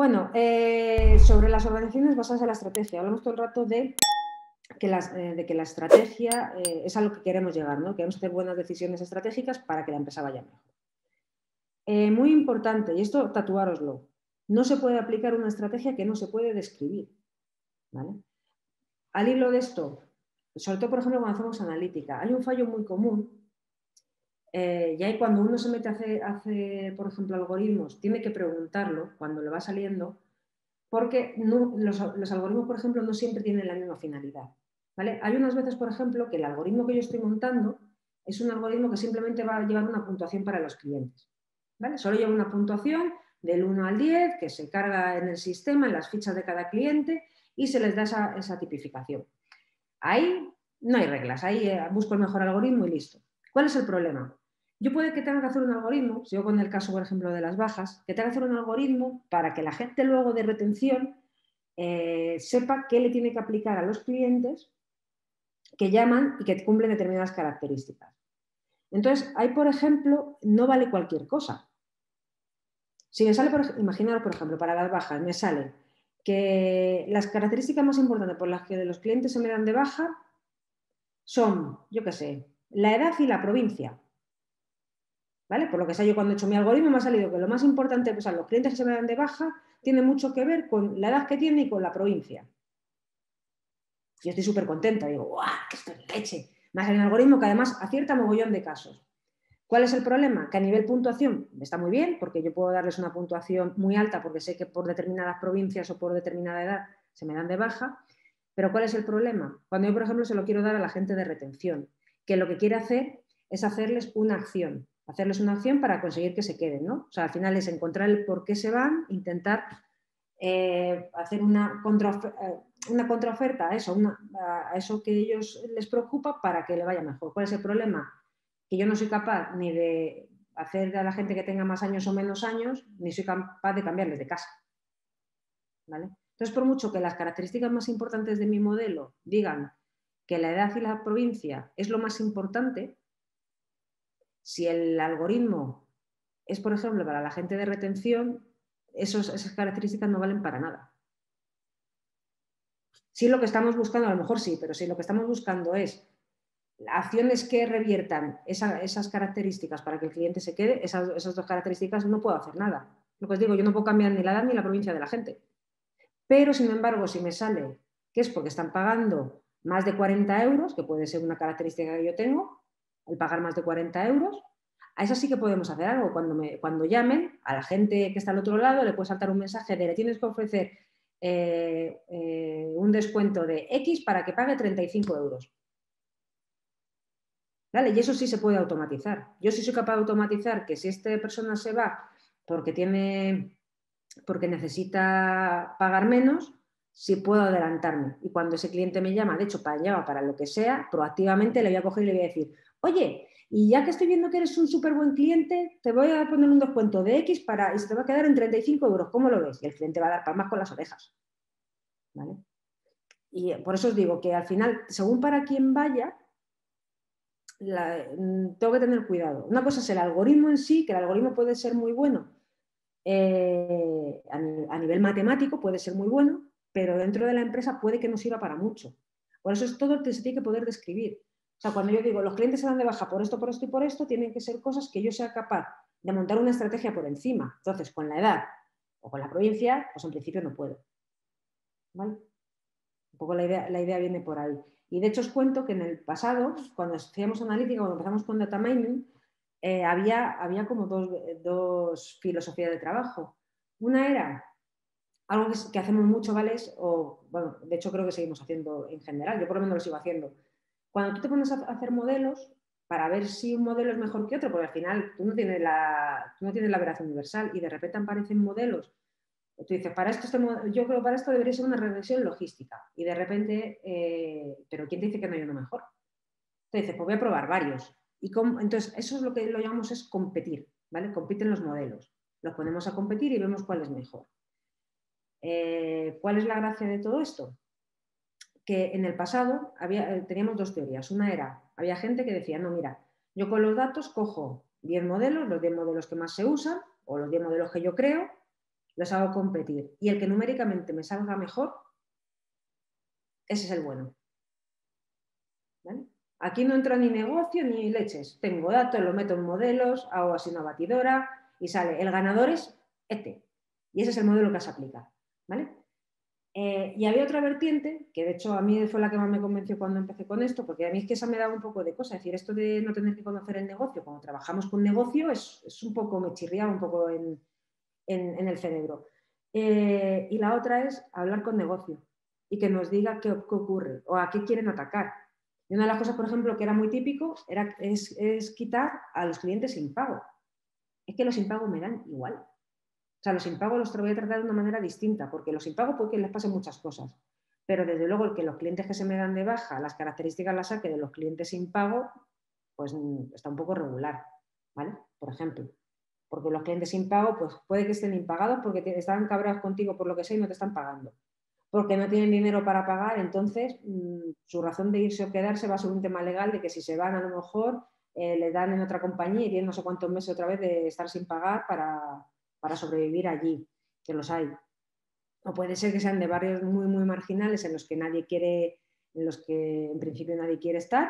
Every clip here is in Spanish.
Bueno, sobre las organizaciones basadas en la estrategia, hablamos todo el rato de que la estrategia es a lo que queremos llegar, ¿no? Queremos hacer buenas decisiones estratégicas para que la empresa vaya mejor. Muy importante, y esto tatuároslo, no se puede aplicar una estrategia que no se puede describir, ¿vale? Al hilo de esto, sobre todo, por ejemplo, cuando hacemos analítica, hay un fallo muy común. Y ahí cuando uno se mete a hacer, por ejemplo, algoritmos, tiene que preguntarlo cuando le va saliendo, porque los algoritmos, por ejemplo, no siempre tienen la misma finalidad, ¿vale? Hay unas veces, por ejemplo, que el algoritmo que yo estoy montando es un algoritmo que simplemente va a llevar una puntuación para los clientes, ¿vale? Solo lleva una puntuación del 1 al 10 que se carga en el sistema, en las fichas de cada cliente y se les da esa tipificación. Ahí no hay reglas, ahí busco el mejor algoritmo y listo. ¿Cuál es el problema? Yo puede que tenga que hacer un algoritmo, si yo con el caso, por ejemplo, de las bajas, que tenga que hacer un algoritmo para que la gente luego de retención sepa qué le tiene que aplicar a los clientes que llaman y que cumplen determinadas características. Entonces, ahí, por ejemplo, no vale cualquier cosa. Si me sale, imaginaros, por ejemplo, para las bajas, me sale que las características más importantes por las que los clientes se me dan de baja son, yo qué sé, la edad y la provincia. ¿Vale? Por lo que sea, yo cuando he hecho mi algoritmo me ha salido que lo más importante, pues, los clientes que se me dan de baja tiene mucho que ver con la edad que tiene y con la provincia. Yo estoy súper contenta, digo, ¡guau! Esto es leche. Me ha salido un algoritmo que además acierta mogollón de casos. ¿Cuál es el problema? Que a nivel puntuación está muy bien, porque yo puedo darles una puntuación muy alta porque sé que por determinadas provincias o por determinada edad se me dan de baja, pero ¿cuál es el problema? Cuando yo, por ejemplo, se lo quiero dar a la gente de retención, que lo que quiere hacer es hacerles una acción para conseguir que se queden, ¿no? O sea, al final es encontrar el por qué se van, intentar hacer una contraoferta a eso que a ellos les preocupa para que le vaya mejor. ¿Cuál es el problema? Que yo no soy capaz ni de hacer a la gente que tenga más años o menos años, ni soy capaz de cambiarles de casa, ¿vale? Entonces, por mucho que las características más importantes de mi modelo digan que la edad y la provincia es lo más importante, si el algoritmo es, por ejemplo, para la gente de retención, esas características no valen para nada. Si lo que estamos buscando, a lo mejor sí, pero si lo que estamos buscando es acciones que reviertan esas características para que el cliente se quede, esas dos características no puedo hacer nada. Lo que os digo, yo no puedo cambiar ni la edad ni la provincia de la gente. Pero, sin embargo, si me sale que es porque están pagando más de 40 euros, que puede ser una característica que yo tengo, el pagar más de 40 euros, a eso sí que podemos hacer algo. Cuando llamen a la gente que está al otro lado, le puede saltar un mensaje de le tienes que ofrecer un descuento de X para que pague 35 euros. ¿Vale? Y eso sí se puede automatizar. Yo sí soy capaz de automatizar que si esta persona se va porque necesita pagar menos, sí puedo adelantarme. Y cuando ese cliente me llama, de hecho, para lo que sea, proactivamente le voy a coger y le voy a decir, oye, y ya que estoy viendo que eres un súper buen cliente, te voy a poner un descuento de X y se te va a quedar en 35 euros. ¿Cómo lo ves? Y el cliente va a dar palmas con las orejas. ¿Vale? Y por eso os digo que al final, según para quién vaya, tengo que tener cuidado. Una cosa es el algoritmo en sí, que el algoritmo puede ser muy bueno a nivel matemático, puede ser muy bueno, pero dentro de la empresa puede que no sirva para mucho. Por eso es todo que se tiene que poder describir. O sea, cuando yo digo los clientes se dan de baja por esto y por esto, tienen que ser cosas que yo sea capaz de montar una estrategia por encima. Entonces, con la edad o con la provincia, pues en principio no puedo. ¿Vale? Un poco la idea viene por ahí. Y de hecho os cuento que en el pasado, cuando hacíamos analítica, cuando empezamos con data mining, había como dos filosofías de trabajo. Una era algo que hacemos mucho, ¿vale? Bueno, de hecho creo que seguimos haciendo en general, yo por lo menos lo sigo haciendo. Cuando tú te pones a hacer modelos para ver si un modelo es mejor que otro, porque al final tú no tienes la verdad universal y de repente aparecen modelos. Tú dices, yo creo que para esto debería ser una regresión logística. Y de repente, ¿pero quién te dice que no hay uno mejor? Entonces dices, pues voy a probar varios. Entonces, eso es lo que lo llamamos es competir, ¿vale? Compiten los modelos. Los ponemos a competir y vemos cuál es mejor. ¿Cuál es la gracia de todo esto? Que en el pasado teníamos dos teorías. Una era, había gente que decía, no, mira, yo con los datos cojo 10 modelos, los 10 modelos que más se usan, o los 10 modelos que yo creo, los hago competir. Y el que numéricamente me salga mejor, ese es el bueno. ¿Vale? Aquí no entra ni negocio ni leches. Tengo datos, lo meto en modelos, hago así una batidora y sale. El ganador es este. Y ese es el modelo que se aplica. ¿Vale? Y había otra vertiente, que de hecho a mí fue la que más me convenció cuando empecé con esto, porque a mí es que esa me daba un poco de cosa. Es decir, esto de no tener que conocer el negocio, cuando trabajamos con negocio, es un poco, me chirriaba un poco en el cerebro. Y la otra es hablar con negocio y que nos diga qué ocurre o a qué quieren atacar. Y una de las cosas, por ejemplo, que era muy típico es quitar a los clientes sin pago. Es que los impagos me dan igual. O sea, los impagos los voy a tratar de una manera distinta, porque los impagos puede que les pasen muchas cosas. Pero desde luego el que los clientes que se me dan de baja, las características las saque de los clientes sin pago, pues está un poco regular, ¿vale? Por ejemplo. Porque los clientes sin pago, pues puede que estén impagados porque están cabreados contigo por lo que sea y no te están pagando. Porque no tienen dinero para pagar, entonces su razón de irse o quedarse va a ser un tema legal de que si se van a lo mejor le dan en otra compañía y tienen no sé cuántos meses otra vez de estar sin pagar para sobrevivir allí, que los hay. O puede ser que sean de barrios muy, muy marginales en los que nadie quiere, en los que en principio nadie quiere estar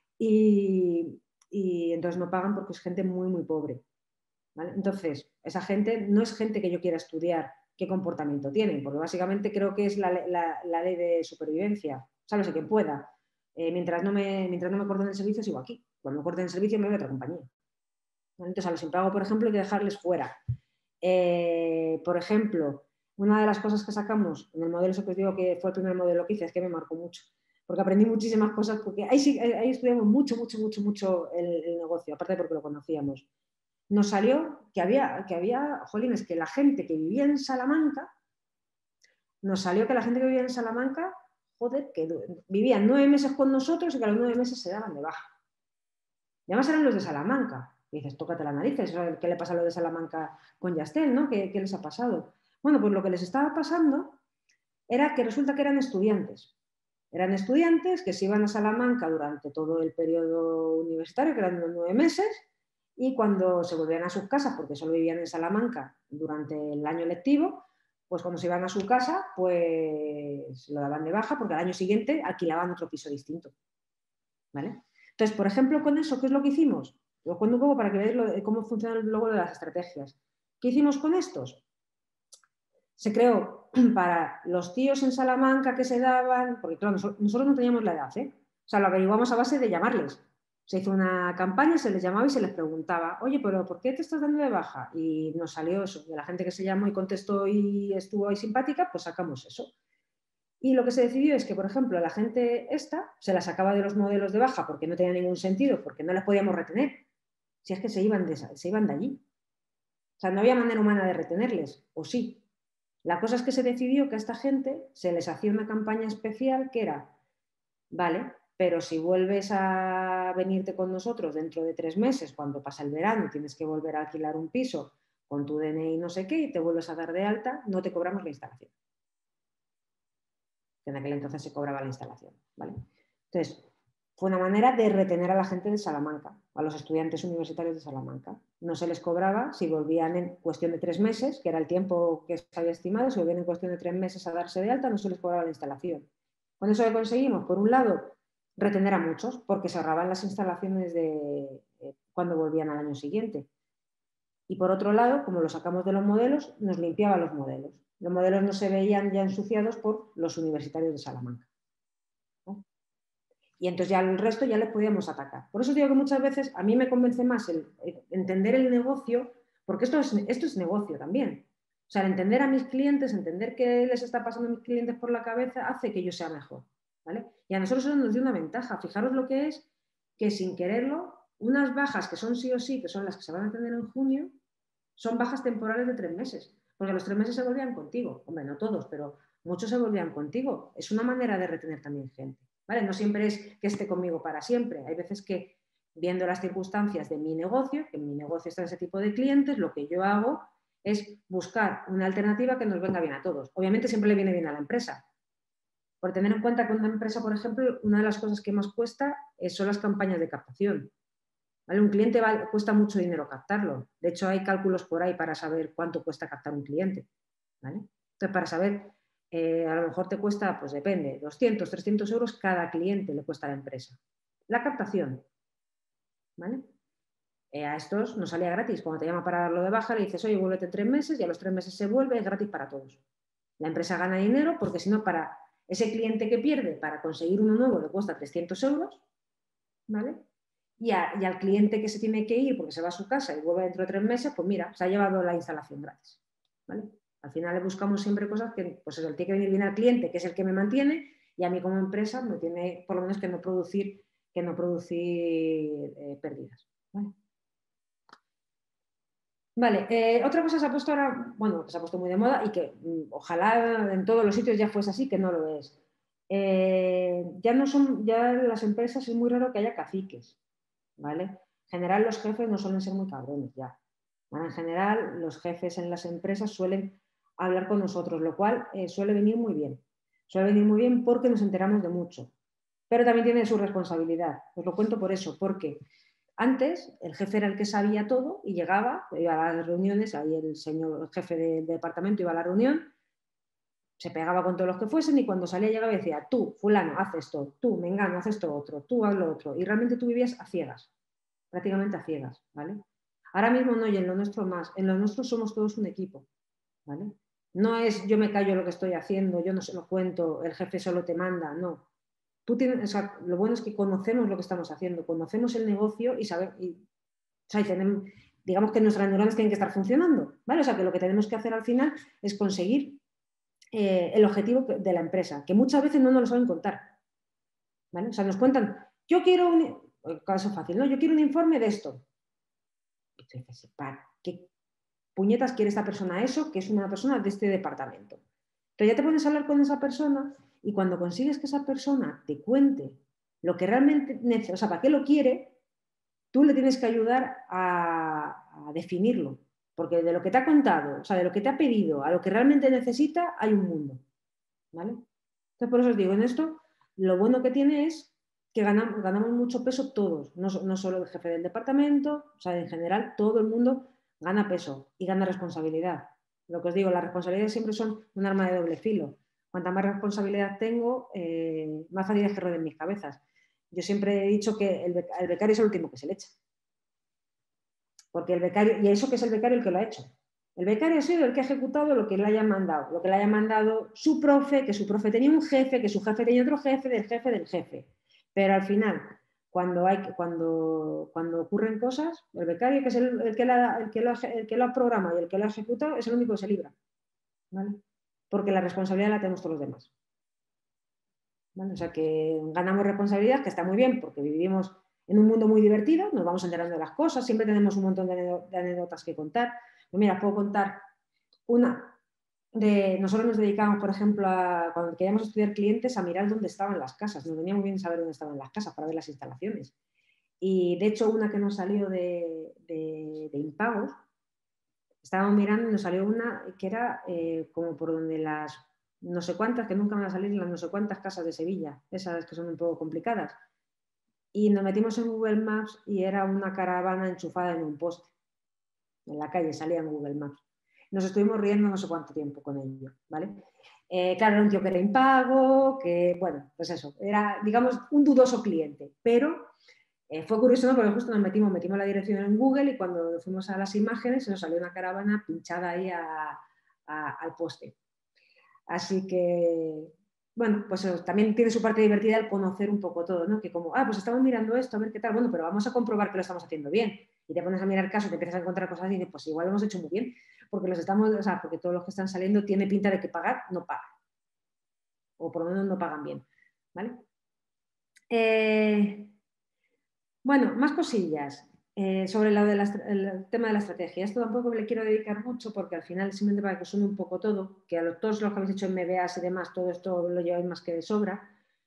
y entonces no pagan porque es gente muy, muy pobre. ¿Vale? Entonces, esa gente no es gente que yo quiera estudiar qué comportamiento tienen, porque básicamente creo que es la ley de supervivencia, sálvese quien pueda. Mientras no me corten el servicio, sigo aquí. Cuando me corten el servicio, me voy a otra compañía. ¿Vale? Entonces, a los impagos, por ejemplo, hay que dejarles fuera. Por ejemplo, una de las cosas que sacamos en el modelo, eso que os digo que fue el primer modelo que hice, es que me marcó mucho, porque aprendí muchísimas cosas, porque ahí estudiamos mucho el negocio, aparte porque lo conocíamos. Nos salió que había, jolines, que la gente que vivía en Salamanca, nos salió que la gente que vivía en Salamanca, joder, que vivían 9 meses con nosotros y que a los 9 meses se daban de baja. Y además eran los de Salamanca. Y dices, tócate las narices, ¿qué le pasa a lo de Salamanca con Yastel, ¿no? ¿Qué les ha pasado? Bueno, pues lo que les estaba pasando era que resulta que eran estudiantes. Eran estudiantes que se iban a Salamanca durante todo el periodo universitario, que eran unos 9 meses, y cuando se volvían a sus casas, porque solo vivían en Salamanca durante el año lectivo, pues cuando se iban a su casa, pues lo daban de baja, porque al año siguiente alquilaban otro piso distinto. ¿Vale? Entonces, por ejemplo, con eso, ¿qué es lo que hicimos? Lo cuento un poco para que veáis cómo funciona luego de las estrategias. ¿Qué hicimos con estos? Se creó para los tíos en Salamanca que se daban, porque claro, nosotros no teníamos la edad, ¿eh? O sea, lo averiguamos a base de llamarles. Se hizo una campaña, se les llamaba y se les preguntaba, oye, pero ¿por qué te estás dando de baja? Y nos salió eso. De la gente que se llamó y contestó y estuvo ahí simpática, pues sacamos eso. Y lo que se decidió es que, por ejemplo, la gente esta se la sacaba de los modelos de baja porque no tenía ningún sentido, porque no les podíamos retener. Si es que se iban de allí. O sea, no había manera humana de retenerles, o sí. La cosa es que se decidió que a esta gente se les hacía una campaña especial que era, vale, pero si vuelves a venirte con nosotros dentro de 3 meses, cuando pasa el verano y tienes que volver a alquilar un piso con tu DNI no sé qué y te vuelves a dar de alta, no te cobramos la instalación. Que en aquel entonces se cobraba la instalación, ¿vale? Entonces, fue una manera de retener a la gente de Salamanca, a los estudiantes universitarios de Salamanca. No se les cobraba si volvían en cuestión de 3 meses, que era el tiempo que se había estimado, si volvían en cuestión de 3 meses a darse de alta, no se les cobraba la instalación. Con eso que conseguimos, por un lado, retener a muchos, porque se ahorraban las instalaciones cuando volvían al año siguiente. Y por otro lado, como lo sacamos de los modelos, nos limpiaba los modelos. Los modelos no se veían ya ensuciados por los universitarios de Salamanca. ¿No? Y entonces ya el resto ya les podíamos atacar. Por eso digo que muchas veces a mí me convence más el entender el negocio, porque esto es negocio también. O sea, el entender a mis clientes, entender qué les está pasando a mis clientes por la cabeza, hace que yo sea mejor. ¿Vale? Y a nosotros eso nos dio una ventaja. Fijaros lo que es que sin quererlo, unas bajas que son sí o sí, que son las que se van a tener en junio, son bajas temporales de 3 meses. Porque a los 3 meses se volvían contigo. Hombre, no todos, pero muchos se volvían contigo. Es una manera de retener también gente. ¿Vale? No siempre es que esté conmigo para siempre. Hay veces que, viendo las circunstancias de mi negocio, que en mi negocio está ese tipo de clientes, lo que yo hago es buscar una alternativa que nos venga bien a todos. Obviamente siempre le viene bien a la empresa. Por tener en cuenta que una empresa, por ejemplo, una de las cosas que más cuesta son las campañas de captación. ¿Vale? Un cliente cuesta mucho dinero captarlo. De hecho, hay cálculos por ahí para saber cuánto cuesta captar un cliente. ¿vale? Entonces, para saber, a lo mejor te cuesta, pues depende, 200, 300 euros cada cliente le cuesta a la empresa. La captación, ¿vale? A estos no salía gratis. Cuando te llama para darlo de baja, le dices, oye, vuélvete en 3 meses y a los 3 meses se vuelve, es gratis para todos. La empresa gana dinero porque si no, para ese cliente que pierde, para conseguir uno nuevo le cuesta 300 euros, ¿vale? Y al cliente que se tiene que ir porque se va a su casa y vuelve dentro de 3 meses, pues mira, se ha llevado la instalación gratis, ¿vale? Al final le buscamos siempre cosas que, pues eso, tiene que venir bien al cliente, que es el que me mantiene, y a mí como empresa me tiene por lo menos que no producir pérdidas, ¿vale? Vale, otra cosa se ha puesto ahora, bueno, que se ha puesto muy de moda y que ojalá en todos los sitios ya fuese así, que no lo es. Ya las empresas es muy raro que haya caciques, ¿vale? En general los jefes no suelen ser muy cabrones ya. Bueno, en general los jefes en las empresas suelen hablar con nosotros, lo cual suele venir muy bien. Suele venir muy bien porque nos enteramos de mucho, pero también tiene su responsabilidad. Os lo cuento por eso, porque antes el jefe era el que sabía todo y llegaba, iba a las reuniones, ahí el señor jefe del departamento iba a la reunión, se pegaba con todos los que fuesen y cuando salía llegaba y decía, tú, fulano, haz esto, tú, mengano, haz esto otro, tú, haz lo otro. Y realmente tú vivías a ciegas, prácticamente a ciegas, ¿vale? Ahora mismo no, y en lo nuestro más, en lo nuestro somos todos un equipo, ¿vale? No es yo me callo lo que estoy haciendo, yo no se lo cuento, el jefe solo te manda, no. Tú tienes, o sea, lo bueno es que conocemos lo que estamos haciendo, conocemos el negocio y sabemos, o sea, y tenemos, digamos que nuestras neuronas tienen que estar funcionando, ¿vale? O sea, que lo que tenemos que hacer al final es conseguir el objetivo de la empresa, que muchas veces no nos lo saben contar, ¿vale? O sea, nos cuentan, yo quiero caso fácil, ¿no? Yo quiero un informe de esto. Y tú dices, ¿para qué puñetas quiere esta persona eso? Que es una persona de este departamento. Entonces ya te pones a hablar con esa persona y cuando consigues que esa persona te cuente lo que realmente necesita, o sea, para qué lo quiere, tú le tienes que ayudar a definirlo. Porque de lo que te ha contado, o sea, de lo que te ha pedido a lo que realmente necesita, hay un mundo, ¿vale? Entonces, por eso os digo, en esto, lo bueno que tiene es que ganamos mucho peso todos, no solo el jefe del departamento, o sea, en general todo el mundo gana peso y gana responsabilidad. Lo que os digo, las responsabilidades siempre son un arma de doble filo. Cuanta más responsabilidad tengo, más fácil es que rueden mis cabezas. Yo siempre he dicho que el becario es el último que se le echa. Porque el becario, y eso que es el becario el que lo ha hecho. El becario ha sido el que ha ejecutado lo que le hayan mandado, lo que le haya mandado su profe, que su profe tenía un jefe, que su jefe tenía otro jefe, del jefe del jefe. Pero al final, cuando ocurren cosas, el becario, que es el que lo ha programado y el que lo ha ejecutado, es el único que se libra, ¿vale? Porque la responsabilidad la tenemos todos los demás, ¿vale? O sea que ganamos responsabilidad, que está muy bien, porque vivimos en un mundo muy divertido, nos vamos enterando de las cosas, siempre tenemos un montón de anécdotas que contar. Pues mira, puedo contar una nosotros nos dedicábamos, por ejemplo, cuando queríamos estudiar clientes, a mirar dónde estaban las casas. Nos venía muy bien saber dónde estaban las casas para ver las instalaciones. Y de hecho, una que nos salió de impagos, estábamos mirando y nos salió una que era como por donde las no sé cuántas, que nunca van a salir, las no sé cuántas casas de Sevilla, esas que son un poco complicadas. Y nos metimos en Google Maps y era una caravana enchufada en un poste. En la calle salía en Google Maps. Nos estuvimos riendo no sé cuánto tiempo con ello, ¿vale? Claro, era un tío que era impago, que, bueno, pues eso, era, digamos, un dudoso cliente, pero fue curioso, ¿no? Porque justo metimos la dirección en Google y cuando fuimos a las imágenes nos salió una caravana pinchada ahí al poste. Así que, bueno, pues eso, también tiene su parte divertida el conocer un poco todo, ¿no? Que como, pues estamos mirando esto, a ver qué tal, bueno, pero vamos a comprobar que lo estamos haciendo bien. Y te pones a mirar casos, te empiezas a encontrar cosas y dices, pues igual lo hemos hecho muy bien, porque o sea, porque todos los que están saliendo tiene pinta de que pagar, no pagan. O por lo menos no pagan bien, ¿vale? Bueno, más cosillas sobre el tema de la estrategia. Esto tampoco le quiero dedicar mucho porque al final simplemente para que suene un poco todo, que a todos los que habéis hecho MBAs y demás, todo esto lo lleváis más que de sobra.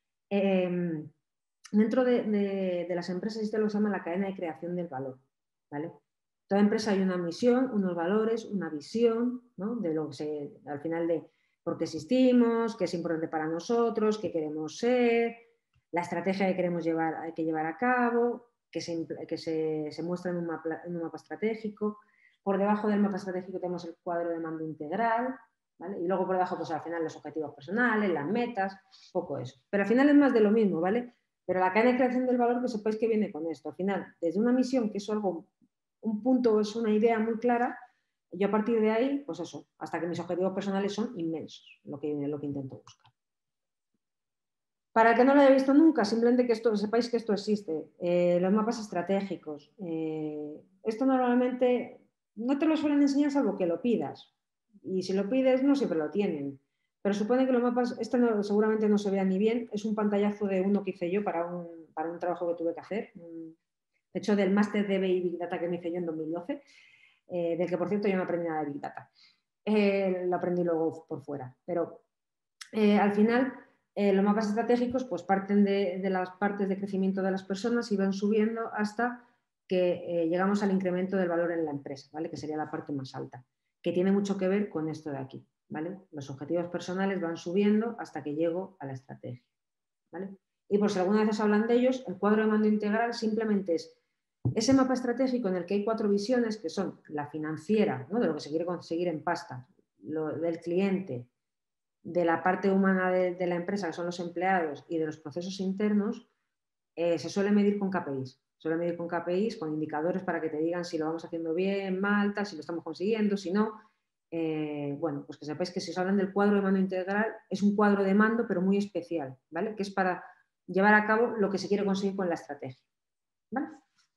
Dentro de las empresas existe lo que se llama la cadena de creación del valor, ¿vale? Toda empresa hay una misión, unos valores, una visión, ¿no? De lo que al final de por qué existimos, qué es importante para nosotros, qué queremos ser, la estrategia que queremos hay que llevar a cabo, que se muestra en un mapa estratégico. Por debajo del mapa estratégico tenemos el cuadro de mando integral, ¿vale? Y luego por debajo, pues al final los objetivos personales, las metas, poco eso. Pero al final es más de lo mismo, ¿vale? Pero la cadena de creación del valor, que sepáis que viene con esto. Al final, desde una misión, que es algo, un punto, es una idea muy clara, yo a partir de ahí, pues eso, hasta que mis objetivos personales son inmensos, lo que intento buscar. Para el que no lo haya visto nunca, simplemente que sepáis que esto existe. Los mapas estratégicos. Esto normalmente no te lo suelen enseñar salvo que lo pidas. Y si lo pides, no siempre lo tienen. Pero supone que los mapas, seguramente no se vea ni bien. Es un pantallazo de uno que hice yo para un trabajo que tuve que hacer. De hecho, del máster de BI Big Data que me hice yo en 2012, del que por cierto yo no aprendí nada de Big Data. Lo aprendí luego por fuera. Pero al final, los mapas estratégicos pues parten de las partes de crecimiento de las personas y van subiendo hasta que llegamos al incremento del valor en la empresa, ¿vale? Que sería la parte más alta, que tiene mucho que ver con esto de aquí, ¿vale? Los objetivos personales van subiendo hasta que llego a la estrategia, ¿vale? Y por si alguna vez os hablan de ellos, el cuadro de mando integral simplemente es ese mapa estratégico en el que hay 4 visiones, que son la financiera, ¿no? De lo que se quiere conseguir en pasta, lo del cliente, de la parte humana de la empresa, que son los empleados, y de los procesos internos, se suele medir con KPIs. Suele medir con KPIs, con indicadores para que te digan si lo vamos haciendo bien, mal, tal, si lo estamos consiguiendo, si no. Bueno, pues que sepáis que si os hablan del cuadro de mando integral, es un cuadro de mando, pero muy especial, ¿vale? Que es para llevar a cabo lo que se quiere conseguir con la estrategia, ¿vale?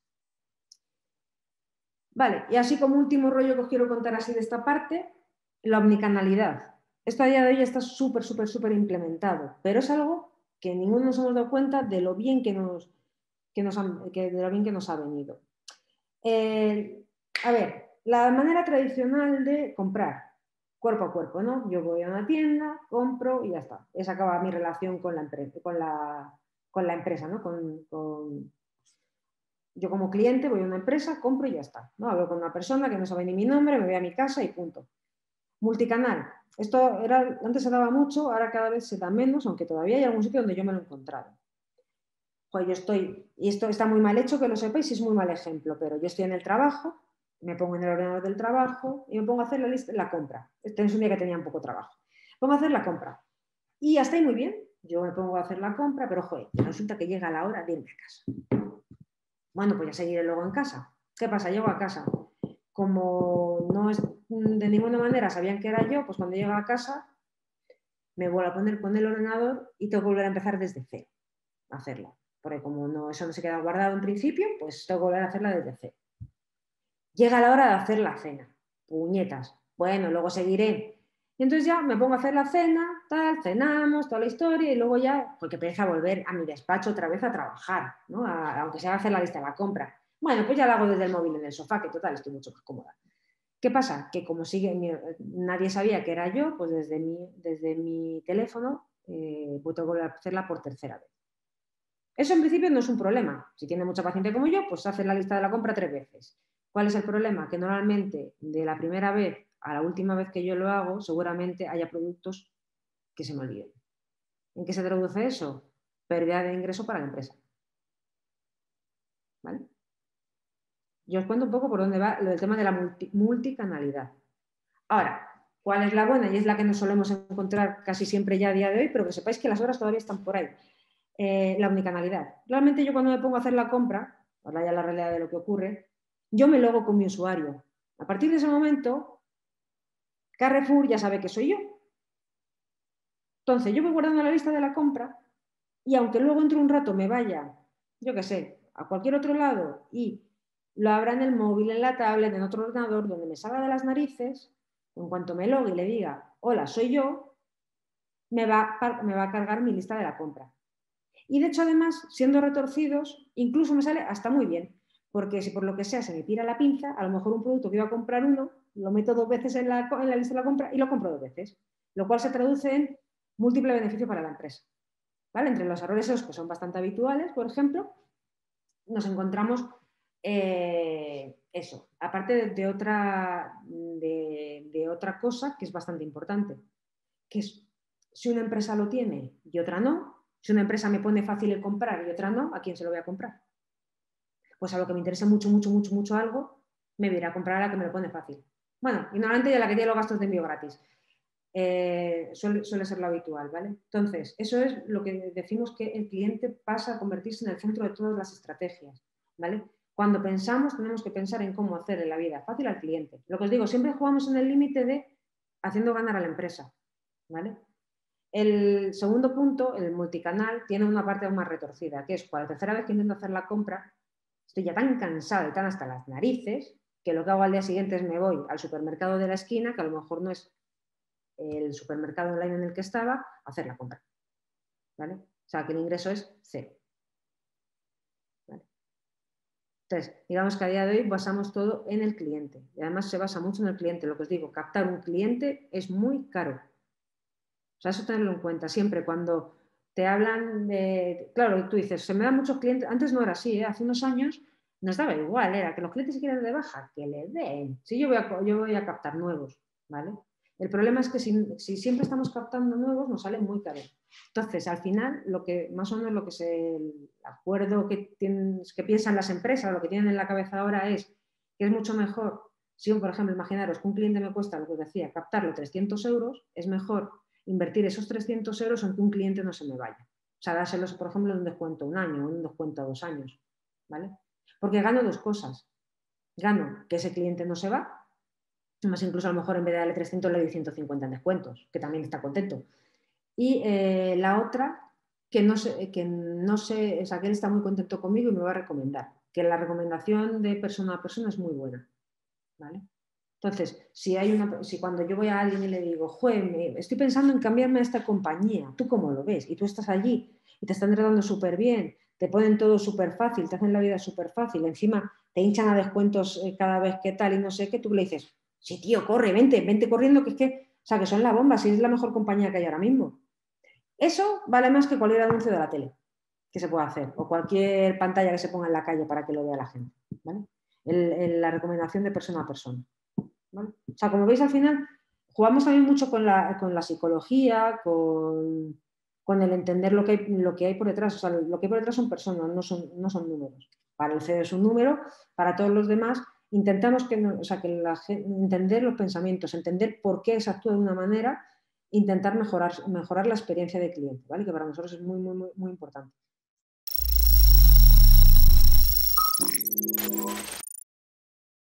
Vale, y así como último rollo que os quiero contar así de esta parte, la omnicanalidad. Esto a día de hoy está súper, súper, súper implementado, pero es algo que ninguno nos hemos dado cuenta de lo bien que nos ha venido. A ver, la manera tradicional de comprar, cuerpo a cuerpo, ¿no? Yo voy a una tienda, compro y ya está. Esa acaba mi relación con la empresa, ¿no? Yo como cliente voy a una empresa, compro y ya está, ¿no? Hablo con una persona que no sabe ni mi nombre, me voy a mi casa y punto. Multicanal. Antes se daba mucho, ahora cada vez se da menos, aunque todavía hay algún sitio donde yo me lo he encontrado. Pues y esto está muy mal hecho, que lo sepáis, y es muy mal ejemplo, pero yo estoy en el trabajo, me pongo en el ordenador del trabajo y me pongo a hacer la compra. Este es un día que tenía un poco de trabajo. Pongo a hacer la compra. Y hasta ahí muy bien. Yo me pongo a hacer la compra, pero joder, resulta que llega la hora de irme a casa. Bueno, pues ya seguiré luego en casa. ¿Qué pasa? Llego a casa. Como no es de ninguna manera sabían que era yo, pues cuando llego a casa me vuelvo a poner con el ordenador y tengo que volver a empezar desde cero a hacerla. Porque como eso no se queda guardado en principio, pues tengo que volver a hacerla desde cero. Llega la hora de hacer la cena. Puñetas. Bueno, luego seguiré. Y entonces ya me pongo a hacer la cena, tal, cenamos, toda la historia y luego ya, porque pereza volver a mi despacho otra vez a trabajar, ¿no? Aunque sea a hacer la lista de la compra. Bueno, pues ya la hago desde el móvil en el sofá, que total, estoy mucho más cómoda. ¿Qué pasa? Que como nadie sabía que era yo, pues desde mi teléfono pues tengo que volver a hacerla por tercera vez. Eso en principio no es un problema. Si tiene mucha paciencia como yo, pues hace la lista de la compra 3 veces. ¿Cuál es el problema? Que normalmente de la primera vez a la última vez que yo lo hago, seguramente haya productos que se me olviden. ¿En qué se traduce eso? Pérdida de ingreso para la empresa. ¿Vale? Yo os cuento un poco por dónde va lo del tema de la multicanalidad. Ahora, ¿cuál es la buena? Y es la que nos solemos encontrar casi siempre ya a día de hoy, pero que sepáis que las horas todavía están por ahí. La omnicanalidad. Realmente yo cuando me pongo a hacer la compra, ahora ya la realidad de lo que ocurre, yo me logo con mi usuario. A partir de ese momento, Carrefour ya sabe que soy yo. Entonces yo voy guardando la lista de la compra y aunque luego entre un rato me vaya, yo qué sé, a cualquier otro lado y lo abra en el móvil, en la tablet, en otro ordenador, donde me salga de las narices, en cuanto me logue y le diga, hola, soy yo, me va a cargar mi lista de la compra. Y de hecho, además, siendo retorcidos, incluso me sale hasta muy bien, porque si por lo que sea se me tira la pinza, a lo mejor un producto que iba a comprar uno, lo meto 2 veces en la lista de la compra y lo compro 2 veces, lo cual se traduce en múltiple beneficio para la empresa. ¿Vale? Entre los errores esos que son bastante habituales, por ejemplo, nos encontramos eso, aparte de otra cosa que es bastante importante, que es si una empresa lo tiene y otra no, si una empresa me pone fácil el comprar y otra no, ¿a quién se lo voy a comprar? Pues a lo que me interesa mucho, mucho, mucho, mucho algo, me voy a ir a comprar a la que me lo pone fácil. Bueno, y normalmente a la que tiene los gastos de envío gratis. suele ser lo habitual, ¿vale? Entonces, eso es lo que decimos que el cliente pasa a convertirse en el centro de todas las estrategias, ¿vale? Cuando pensamos, tenemos que pensar en cómo hacerle la vida fácil al cliente. Lo que os digo, siempre jugamos en el límite de haciendo ganar a la empresa, ¿vale? El segundo punto, el multicanal, tiene una parte aún más retorcida, que es cuando la tercera vez que intento hacer la compra, estoy ya tan cansada y tan hasta las narices que lo que hago al día siguiente es me voy al supermercado de la esquina, que a lo mejor no es el supermercado online en el que estaba, a hacer la compra, ¿vale? O sea, que el ingreso es cero, ¿vale? Entonces, digamos que a día de hoy basamos todo en el cliente y además se basa mucho en el cliente. Lo que os digo, captar un cliente es muy caro. O sea, eso tenerlo en cuenta siempre cuando te hablan de... Claro, tú dices, se me dan muchos clientes, antes no era así, ¿eh? Hace unos años nos daba igual, era que los clientes se quieren de baja, que le den. Sí, yo voy a captar nuevos, ¿vale? El problema es que si siempre estamos captando nuevos, nos sale muy caro. Entonces, al final, lo que más o menos lo que es el acuerdo que piensan las empresas, lo que tienen en la cabeza ahora es que es mucho mejor, si por ejemplo, imaginaros que un cliente me cuesta, lo que os decía, captarlo 300 euros, es mejor invertir esos 300 euros en que un cliente no se me vaya. O sea, dárselos, por ejemplo, en un descuento 1 año, en un descuento 2 años, ¿vale? Porque gano dos cosas. Gano que ese cliente no se va, más incluso a lo mejor en vez de darle 300 le doy 150 en descuentos, que también está contento. Y la otra, que no sé, o sea, que él está muy contento conmigo y me va a recomendar, que la recomendación de persona a persona es muy buena, ¿vale? Entonces, si cuando yo voy a alguien y le digo, joder, estoy pensando en cambiarme a esta compañía, ¿tú cómo lo ves? Y tú estás allí y te están tratando súper bien, te ponen todo súper fácil, te hacen la vida súper fácil, encima te hinchan a descuentos cada vez que tal y no sé qué, tú le dices, sí, tío, corre, vente corriendo, o sea, que son la bomba, si es la mejor compañía que hay ahora mismo. Eso vale más que cualquier anuncio de la tele que se pueda hacer o cualquier pantalla que se ponga en la calle para que lo vea la gente, ¿vale? La recomendación de persona a persona. ¿Vale? O sea, como veis al final, jugamos también mucho con la psicología, con el entender lo que hay por detrás. O sea, lo que hay por detrás son personas, no son números. Para el CEO es un número, para todos los demás intentamos entender los pensamientos, entender por qué se actúa de una manera, intentar mejorar la experiencia del cliente, ¿vale? Que para nosotros es muy, muy, muy, muy importante.